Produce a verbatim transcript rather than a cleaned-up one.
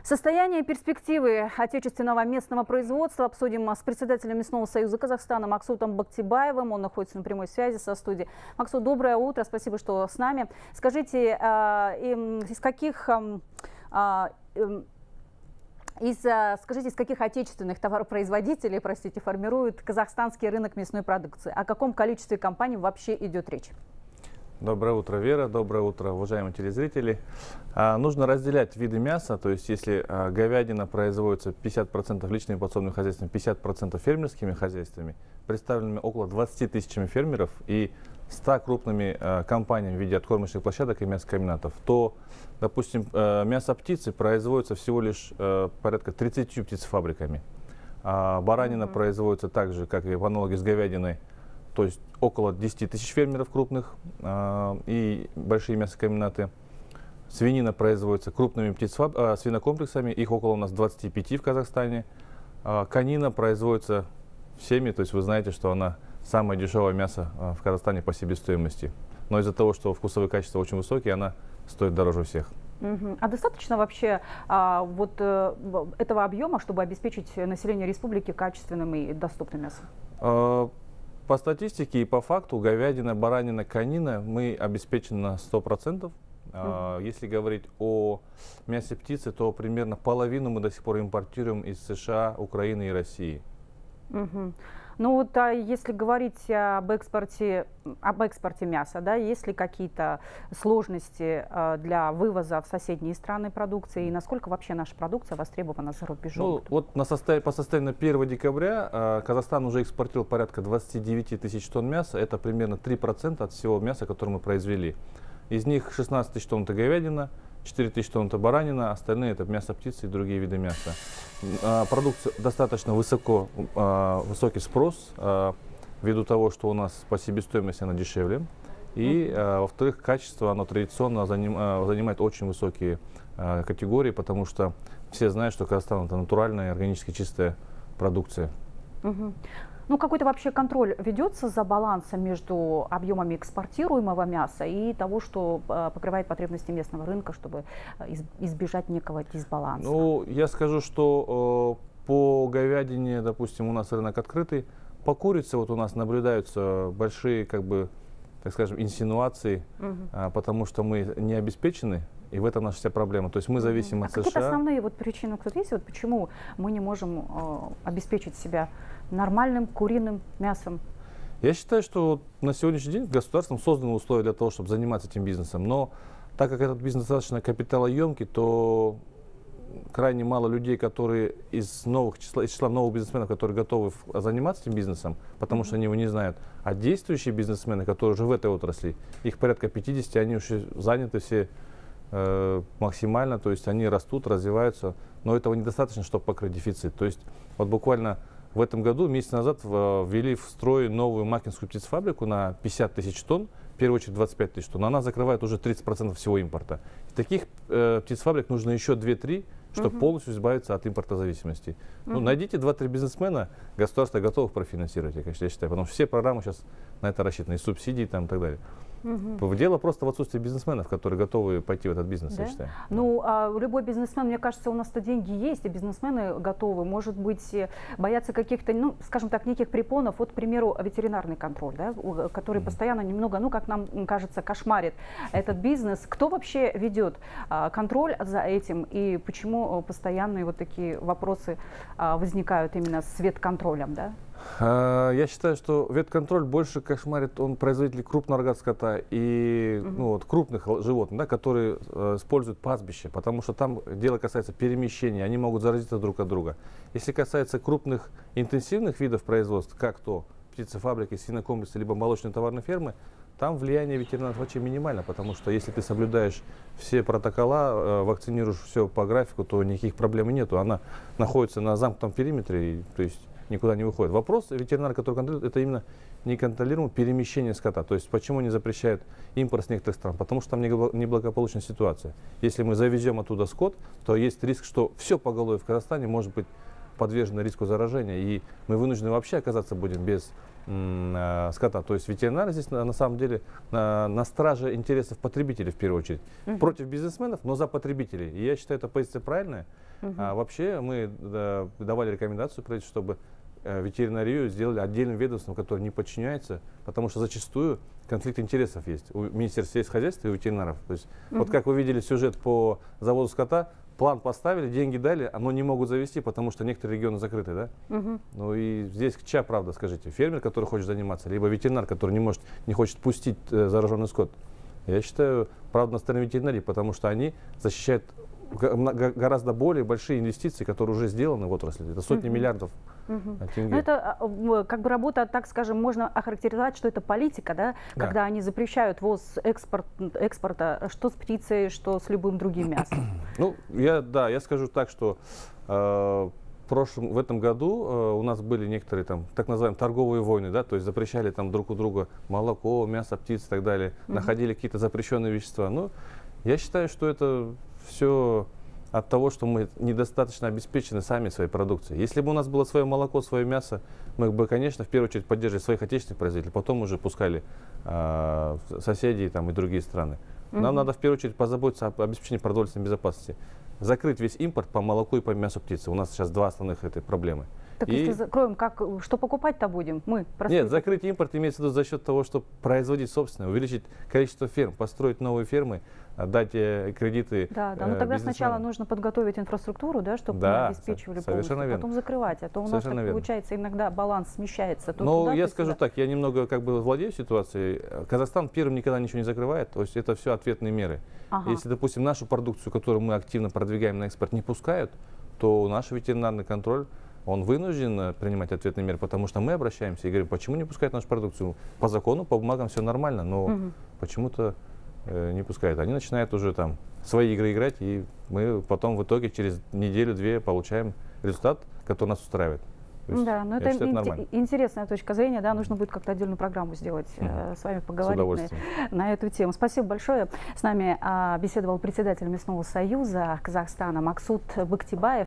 Состояние и перспективы отечественного местного производства обсудим с председателем Мясного союза Казахстана Максутом Бактибаевым. Он находится на прямой связи со студией. Максут, доброе утро, спасибо, что с нами. Скажите, из каких, из, скажите, из каких отечественных товаропроизводителей, простите, формирует казахстанский рынок мясной продукции? О каком количестве компаний вообще идет речь? Доброе утро, Вера. Доброе утро, уважаемые телезрители. А, нужно разделять виды мяса, то есть если а, говядина производится пятьдесят процентов личными подсобными хозяйствами, пятьдесят процентов фермерскими хозяйствами, представленными около двадцати тысячами фермеров и ста крупными а, компаниями в виде откормочных площадок и мясокомбинатов, то, допустим, а, мясо птицы производится всего лишь а, порядка тридцатью птицефабриками. А, баранина mm-hmm. производится так же, как и в аналоге с говядиной, то есть около десяти тысяч фермеров крупных э, и большие мясокомбинаты. Свинина производится крупными птицефаб... э, свинокомплексами, их около у нас двадцати пяти в Казахстане. Э, конина производится всеми, то есть вы знаете, что она самое дешевое мясо э, в Казахстане по себестоимости. Но из-за того, что вкусовые качества очень высокие, она стоит дороже всех. Uh-huh. А достаточно вообще а, вот э, этого объема, чтобы обеспечить население республики качественным и доступным мясом? Э, По статистике и по факту говядина, баранина, конина мы обеспечены на сто процентов. Mm-hmm. Если говорить о мясе птицы, то примерно половину мы до сих пор импортируем из США, Украины и России. Mm-hmm. Ну вот, а если говорить об экспорте, об экспорте мяса, да, есть ли какие-то сложности а, для вывоза в соседние страны продукции, и насколько вообще наша продукция востребована за рубежом? Ну, вот на состав, по состоянию на первое декабря а, Казахстан уже экспортировал порядка двадцати девяти тысяч тонн мяса, это примерно три процента от всего мяса, которое мы произвели. Из них шестнадцать тысяч тонн это говядина, четыре тысячи тонн это баранина, остальные это мясо птицы и другие виды мяса. Продукция достаточно высоко, высокий спрос, ввиду того, что у нас по себестоимости она дешевле. И, mm-hmm. во-вторых, качество, оно традиционно занимает очень высокие категории, потому что все знают, что Казахстан это натуральная, органически чистая продукция. Mm-hmm. Ну, какой-то вообще контроль ведется за балансом между объемами экспортируемого мяса и того, что э, покрывает потребности местного рынка, чтобы из, избежать некого дисбаланса? Ну, я скажу, что э, по говядине, допустим, у нас рынок открытый. По курице вот у нас наблюдаются большие, как бы, так скажем, инсинуации, угу. э, потому что мы не обеспечены. И в этом наша вся проблема. То есть мы зависим а от США. Какие-то основные вот причины, кто есть, вот почему мы не можем э, обеспечить себя нормальным куриным мясом? Я считаю, что на сегодняшний день государством созданы условия для того, чтобы заниматься этим бизнесом. Но так как этот бизнес достаточно капиталоемкий, то крайне мало людей, которые из новых числа, из числа новых бизнесменов, которые готовы заниматься этим бизнесом, потому mm-hmm. что они его не знают. А действующие бизнесмены, которые уже в этой отрасли, их порядка пятидесяти, они уже заняты все максимально, то есть они растут, развиваются, но этого недостаточно, чтобы покрыть дефицит. То есть вот буквально в этом году, месяц назад, ввели в строй новую макинскую птицефабрику на пятьдесят тысяч тонн, в первую очередь двадцать пять тысяч тонн. Она закрывает уже тридцать процентов всего импорта. И таких э, птицефабрик нужно еще две-три, чтобы uh-huh. полностью избавиться от импортозависимости. Uh-huh. Ну, найдите два-три бизнесмена, государство готово профинансировать, я, конечно, я считаю, потому что все программы сейчас на это рассчитаны, и субсидии там, и так далее. Угу. Дело просто в отсутствии бизнесменов, которые готовы пойти в этот бизнес, да? Я считаю. Ну, а любой бизнесмен, мне кажется, у нас-то деньги есть, и бизнесмены готовы, может быть, боятся каких-то, ну, скажем так, неких препонов. Вот, к примеру, ветеринарный контроль, да, который mm-hmm. постоянно немного, ну, как нам кажется, кошмарит этот бизнес. Кто вообще ведет а, контроль за этим, и почему постоянные вот такие вопросы а, возникают именно с ветконтролем, да? Я считаю, что ветконтроль больше кошмарит он производителей крупного рогатого скота и uh-huh. ну, вот, крупных животных, да, которые э, используют пастбище, потому что там дело касается перемещения, они могут заразиться друг от друга. Если касается крупных интенсивных видов производства, как то птицефабрики, свинокомплексы, либо молочные товарные фермы, там влияние ветеринарных врачей минимально, потому что если ты соблюдаешь все протокола, э, вакцинируешь все по графику, то никаких проблем нету. Она находится на замкнутом периметре, и, то есть никуда не выходит. Вопрос ветеринара, который контролирует, это именно неконтролируемое перемещение скота. То есть почему не запрещают импорт с некоторых стран? Потому что там неблагополучная ситуация. Если мы завезем оттуда скот, то есть риск, что все поголовье в Казахстане может быть подвержено риску заражения, и мы вынуждены вообще оказаться будем без скота. То есть ветеринары здесь на, на самом деле на, на страже интересов потребителей в первую очередь. Uh-huh. Против бизнесменов, но за потребителей. И я считаю, эта позиция правильная. Uh-huh. А вообще мы да, давали рекомендацию правительству, чтобы э, ветеринарию сделали отдельным ведомством, которое не подчиняется, потому что зачастую конфликт интересов есть у Министерства сельскохозяйства и у ветеринаров. То есть, uh-huh. вот как вы видели сюжет по заводу скота, план поставили, деньги дали, но не могут завести, потому что некоторые регионы закрыты, да? Угу. Ну и здесь чья правда, скажите? Фермер, который хочет заниматься, либо ветеринар, который не может, не хочет пустить э, зараженный скот? Я считаю, правда на стороне ветеринарии, потому что они защищают гораздо более большие инвестиции, которые уже сделаны в отрасли. Это сотни угу. миллиардов угу. тенге. Но это как бы работа, так скажем, можно охарактеризовать, что это политика, да? Да. Когда они запрещают ввоз экспорт, экспорта, что с птицей, что с любым другим мясом. Ну, я, да, я скажу так, что э, в, прошлом, в этом году э, у нас были некоторые там, так называемые торговые войны, да, то есть запрещали там друг у друга молоко, мясо, птиц и так далее, угу. находили какие-то запрещенные вещества. Ну, я считаю, что это все от того, что мы недостаточно обеспечены сами своей продукцией. Если бы у нас было свое молоко, свое мясо, мы бы, конечно, в первую очередь поддерживали своих отечественных производителей, потом уже пускали э, соседей там, и другие страны. Нам mm-hmm. надо в первую очередь позаботиться об обеспечении продовольственной безопасности. Закрыть весь импорт по молоку и по мясу птицы. У нас сейчас два основных этой проблемы. Так и... если закроем, как, что покупать-то будем? Мы, Нет, закрыть импорт имеется в виду за счет того, чтобы производить собственное, увеличить количество ферм, построить новые фермы, дать э, кредиты. Да, да. Но тогда сначала нужно подготовить инфраструктуру, да, чтобы да, мы обеспечивали полностью, верно. потом закрывать. А то у нас так получается иногда баланс смещается. Ну, туда, я скажу сюда. Так, я немного как бы владею ситуацией. Казахстан первым никогда ничего не закрывает, то есть это все ответные меры. Ага. Если, допустим, нашу продукцию, которую мы активно продвигаем на экспорт, не пускают, то наш ветеринарный контроль, он вынужден принимать ответные меры, потому что мы обращаемся и говорим, почему не пускают нашу продукцию? По закону, по бумагам все нормально, но угу. почему-то э, не пускают. Они начинают уже там свои игры играть, и мы потом в итоге через неделю-две получаем результат, который нас устраивает. Есть, да, но это, считаю, это интересная точка зрения, да, нужно будет как-то отдельную программу сделать, mm-hmm. э, с вами поговорить на, на эту тему. Спасибо большое. С нами э, беседовал председатель Мясного союза Казахстана Максут Бактибаев.